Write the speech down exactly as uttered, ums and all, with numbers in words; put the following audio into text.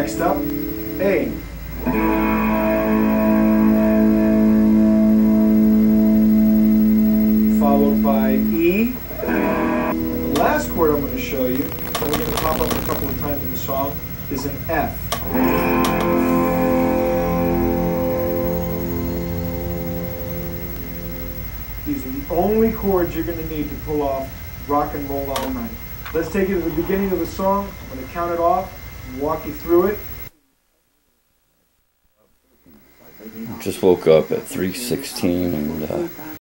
Next up, A. Followed by E. The last chord I'm going to show you, and we're going to pop up a couple of times in the song, is an F. These are the only chords you're going to need to pull off Rock and Roll All Night. Let's take it to the beginning of the song. I'm going to count it off and walk you through it. Just woke up at three sixteen and uh,